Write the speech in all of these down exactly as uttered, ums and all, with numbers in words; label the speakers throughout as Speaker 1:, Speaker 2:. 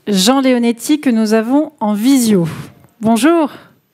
Speaker 1: Jean Leonetti que nous avons en visio. Bonjour.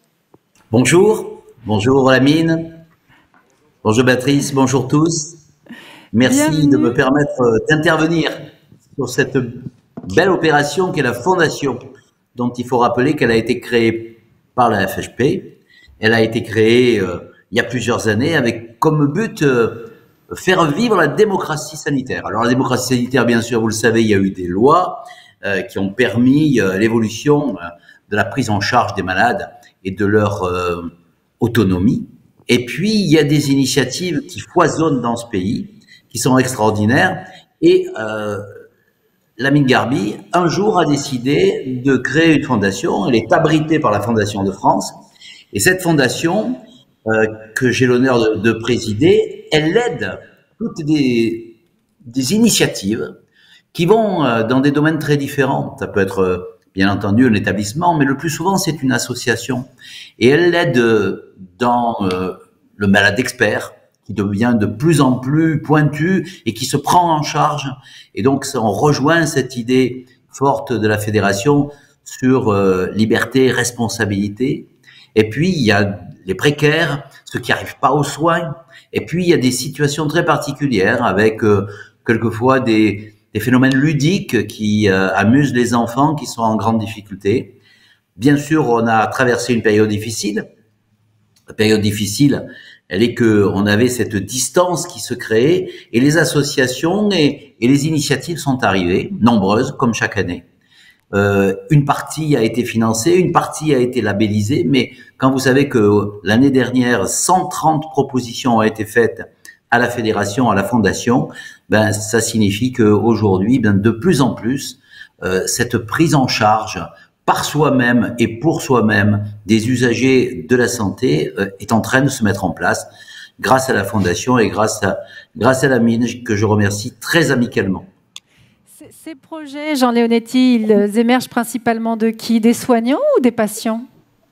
Speaker 2: Bonjour, bonjour Lamine, bonjour Béatrice, bonjour tous. Merci Bienvenue. de me permettre d'intervenir sur cette belle opération qu'est la Fondation, dont il faut rappeler qu'elle a été créée par la F H P. Elle a été créée euh, il y a plusieurs années avec comme but euh, faire vivre la démocratie sanitaire. Alors la démocratie sanitaire, bien sûr, vous le savez, il y a eu des lois euh, qui ont permis euh, l'évolution euh, de la prise en charge des malades et de leur euh, autonomie. Et puis, il y a des initiatives qui foisonnent dans ce pays, qui sont extraordinaires. Et euh, Lamine Garbi, un jour, a décidé de créer une fondation. Elle est abritée par la Fondation de France. Et cette fondation, euh, que j'ai l'honneur de, de présider, elle aide toutes des, des initiatives qui vont euh, dans des domaines très différents. Ça peut être... Euh, bien entendu un établissement, mais le plus souvent c'est une association. Et elle l'aide dans euh, le malade expert, qui devient de plus en plus pointu et qui se prend en charge. Et donc on rejoint cette idée forte de la fédération sur euh, liberté, responsabilité. Et puis il y a les précaires, ceux qui n'arrivent pas aux soins. Et puis il y a des situations très particulières avec euh, quelquefois des des phénomènes ludiques qui euh, amusent les enfants qui sont en grande difficulté. Bien sûr, on a traversé une période difficile. La période difficile, elle est que on avait cette distance qui se créait et les associations et, et les initiatives sont arrivées, nombreuses, comme chaque année. Euh, une partie a été financée, une partie a été labellisée, mais quand vous savez que l'année dernière, cent trente propositions ont été faites à la fédération, à la fondation, ben ça signifie qu'aujourd'hui, ben de plus en plus, euh, cette prise en charge par soi-même et pour soi-même des usagers de la santé euh, est en train de se mettre en place grâce à la fondation et grâce à grâce à Lamine que je remercie très amicalement.
Speaker 1: Ces projets, Jean Leonetti, ils émergent principalement de qui? Des soignants ou des patients?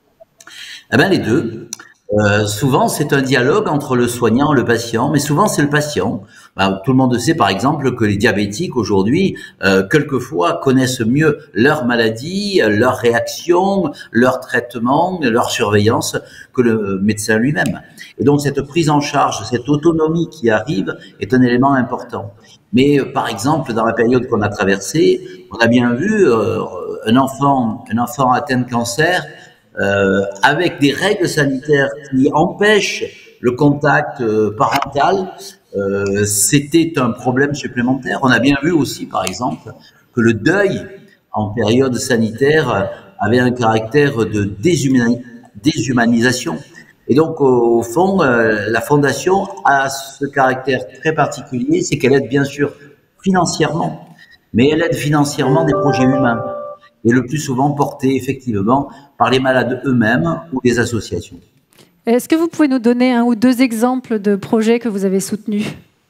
Speaker 2: Eh ben les deux. Euh, souvent, c'est un dialogue entre le soignant et le patient, mais souvent, c'est le patient. Ben, tout le monde sait, par exemple, que les diabétiques, aujourd'hui, euh, quelquefois, connaissent mieux leur maladie, leur réaction, leur traitement, leur surveillance que le médecin lui-même. Et donc, cette prise en charge, cette autonomie qui arrive est un élément important. Mais, euh, par exemple, dans la période qu'on a traversée, on a bien vu euh, un enfant, un enfant atteint de cancer, Euh, avec des règles sanitaires qui empêchent le contact euh, parental, euh, c'était un problème supplémentaire. On a bien vu aussi, par exemple, que le deuil en période sanitaire avait un caractère de déshumani- déshumanisation. Et donc, au, au fond, euh, la Fondation a ce caractère très particulier, c'est qu'elle aide bien sûr financièrement, mais elle aide financièrement des projets humains. Et le plus souvent porté effectivement par les malades eux-mêmes ou les associations.
Speaker 1: Est-ce que vous pouvez nous donner un ou deux exemples de projets que vous avez soutenus?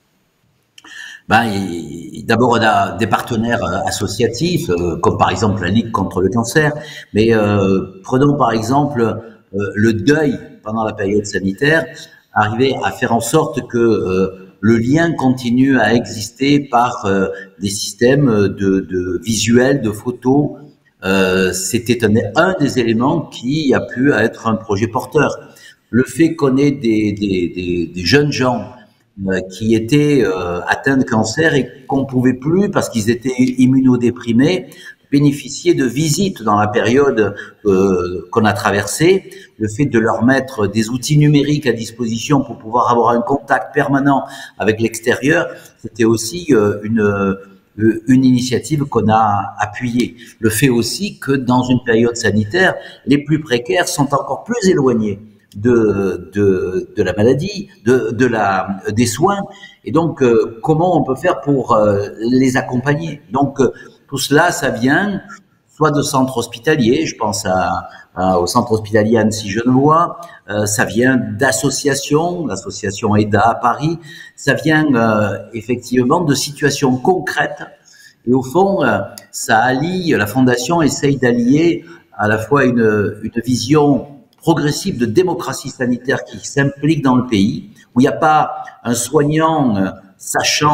Speaker 2: Ben, d'abord, on a des partenaires associatifs, euh, comme par exemple la Ligue contre le cancer, mais euh, prenons par exemple euh, le deuil pendant la période sanitaire, arriver à faire en sorte que euh, le lien continue à exister par euh, des systèmes de, de visuels, de photos. Euh, c'était un, un des éléments qui a pu être un projet porteur. Le fait qu'on ait des, des, des, des jeunes gens euh, qui étaient euh, atteints de cancer et qu'on ne pouvait plus, parce qu'ils étaient immunodéprimés, bénéficier de visites dans la période euh, qu'on a traversée, le fait de leur mettre des outils numériques à disposition pour pouvoir avoir un contact permanent avec l'extérieur, c'était aussi euh, une... une initiative qu'on a appuyée. Le fait aussi que dans une période sanitaire, les plus précaires sont encore plus éloignés de, de, de la maladie, de, de la, des soins. Et donc, euh, comment on peut faire pour euh, les accompagner? Donc, euh, tout cela, ça vient soit de centres hospitaliers, je pense à, à, au centre hospitalier Annecy-Genevois, euh, ça vient d'associations, l'association EDA à Paris, ça vient euh, effectivement de situations concrètes. Et au fond, euh, ça allie, la Fondation essaye d'allier à la fois une, une vision progressive de démocratie sanitaire qui s'implique dans le pays, où il n'y a pas un soignant euh, sachant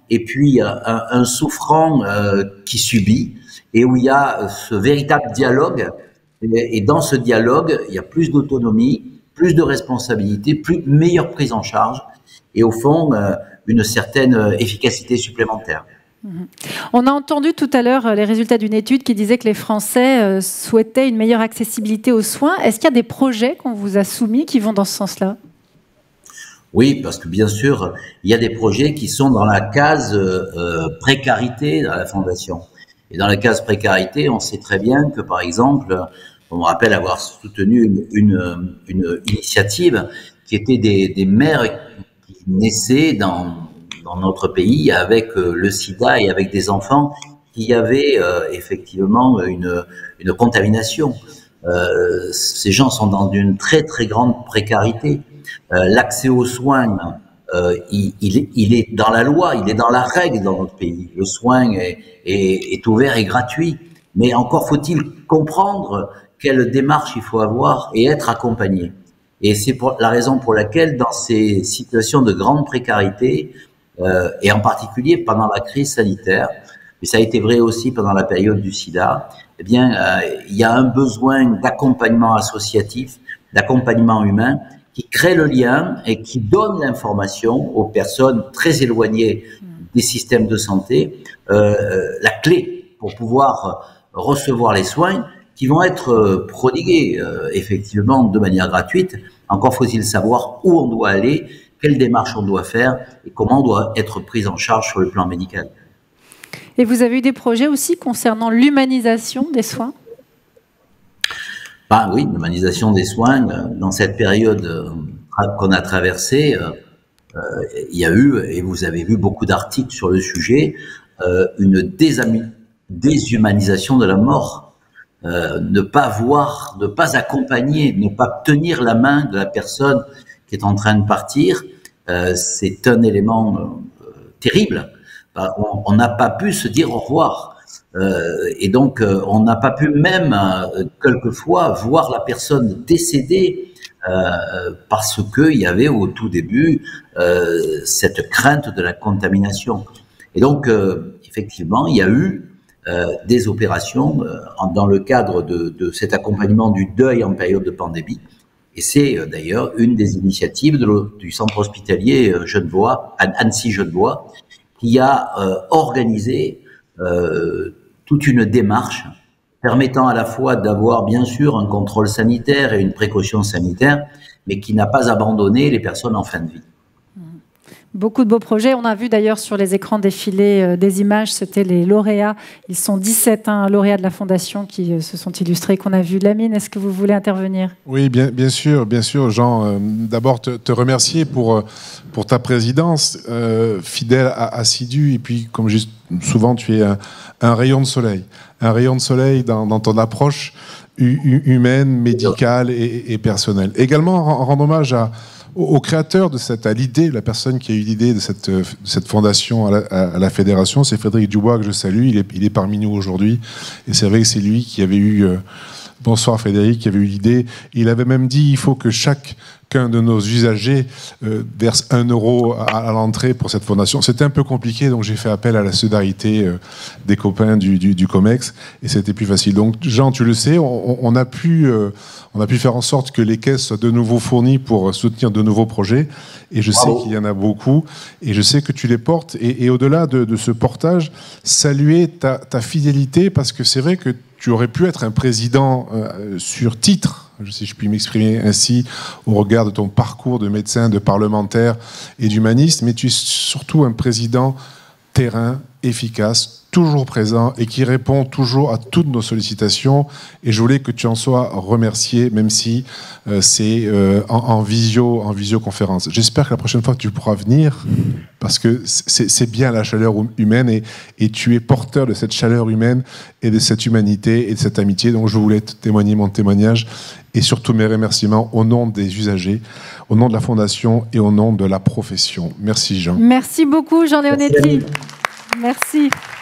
Speaker 2: et puis un, un souffrant euh, qui subit, et où il y a ce véritable dialogue. Et, et dans ce dialogue, il y a plus d'autonomie, plus de responsabilité, plus meilleure prise en charge, et au fond, euh, une certaine efficacité supplémentaire.
Speaker 1: On a entendu tout à l'heure les résultats d'une étude qui disait que les Français souhaitaient une meilleure accessibilité aux soins. Est-ce qu'il y a des projets qu'on vous a soumis qui vont dans ce sens-là?
Speaker 2: Oui, parce que bien sûr, il y a des projets qui sont dans la case euh, précarité dans la Fondation. Et dans la case précarité, on sait très bien que, par exemple, on me rappelle avoir soutenu une, une, une initiative qui était des, des mères qui naissaient dans, dans notre pays avec le sida et avec des enfants qui avaient euh, effectivement une, une contamination. Euh, ces gens sont dans une très très grande précarité. Euh, l'accès aux soins, euh, il, il, est, il est dans la loi, il est dans la règle dans notre pays. Le soin est, est, est ouvert et gratuit. Mais encore faut-il comprendre quelle démarche il faut avoir et être accompagné. Et c'est pour la raison pour laquelle, dans ces situations de grande précarité, euh, et en particulier pendant la crise sanitaire, mais ça a été vrai aussi pendant la période du sida, eh bien, euh, il y a un besoin d'accompagnement associatif, d'accompagnement humain, qui crée le lien et qui donne l'information aux personnes très éloignées des systèmes de santé, euh, la clé pour pouvoir recevoir les soins qui vont être prodigués euh, effectivement de manière gratuite. Encore faut-il savoir où on doit aller, quelle démarche on doit faire et comment on doit être pris en charge sur le plan médical.
Speaker 1: Et vous avez eu des projets aussi concernant l'humanisation des soins?
Speaker 2: Ben oui, l'humanisation des soins, dans cette période qu'on a traversée, euh, il y a eu, et vous avez vu beaucoup d'articles sur le sujet, euh, une déshumanisation de la mort. Euh, ne pas voir, ne pas accompagner, ne pas tenir la main de la personne qui est en train de partir, euh, c'est un élément euh, terrible. On n'a pas pu se dire au revoir. Euh, et donc, euh, on n'a pas pu même, euh, quelquefois, voir la personne décédée euh, parce qu'il y avait au tout début euh, cette crainte de la contamination. Et donc, euh, effectivement, il y a eu euh, des opérations euh, dans le cadre de, de cet accompagnement du deuil en période de pandémie. Et c'est euh, d'ailleurs une des initiatives de le, du centre hospitalier Genevois, Annecy-Genevois, qui a euh, organisé euh, toute une démarche permettant à la fois d'avoir bien sûr un contrôle sanitaire et une précaution sanitaire, mais qui n'a pas abandonné les personnes en fin de vie.
Speaker 1: Beaucoup de beaux projets. On a vu d'ailleurs sur les écrans défiler euh, des images, c'était les lauréats. Ils sont dix-sept hein, lauréats de la Fondation qui euh, se sont illustrés, qu'on a vu. Lamine, est-ce que vous voulez intervenir?
Speaker 3: Oui, bien, bien sûr, bien sûr, Jean. Euh, D'abord, te, te remercier pour, pour ta présidence, euh, fidèle, assidue, et puis, comme juste, souvent, tu es un, un rayon de soleil. Un rayon de soleil dans, dans ton approche humaine, médicale et, et personnelle. Également, rendre hommage à au créateur de cette, à l'idée, la personne qui a eu l'idée de cette, de cette fondation à la, à la fédération, c'est Frédéric Dubois, que je salue. Il est, il est parmi nous aujourd'hui. Et c'est vrai que c'est lui qui avait eu, euh, bonsoir Frédéric, qui avait eu l'idée. Il avait même dit, il faut que chacun de nos usagers euh, verse un euro à, à l'entrée pour cette fondation. C'était un peu compliqué, donc j'ai fait appel à la solidarité euh, des copains du, du, du COMEX, et c'était plus facile. Donc Jean, tu le sais, on, on a pu... Euh, On a pu faire en sorte que les caisses soient de nouveau fournies pour soutenir de nouveaux projets. Et je sais qu'il y en a beaucoup. Et je sais que tu les portes. Et, et au-delà de, de ce portage, saluer ta, ta fidélité, parce que c'est vrai que tu aurais pu être un président euh, sur titre, si je puis m'exprimer ainsi, au regard de ton parcours de médecin, de parlementaire et d'humaniste. Mais tu es surtout un président terrain, efficace, toujours présent et qui répond toujours à toutes nos sollicitations. Et je voulais que tu en sois remercié, même si euh, c'est euh, en, en visio, en visioconférence. J'espère que la prochaine fois que tu pourras venir, parce que c'est bien la chaleur humaine et, et tu es porteur de cette chaleur humaine et de cette humanité et de cette amitié. Donc je voulais te témoigner mon témoignage et surtout mes remerciements au nom des usagers, au nom de la Fondation et au nom de la profession. Merci Jean.
Speaker 1: Merci beaucoup Jean Leonetti. Merci. Merci.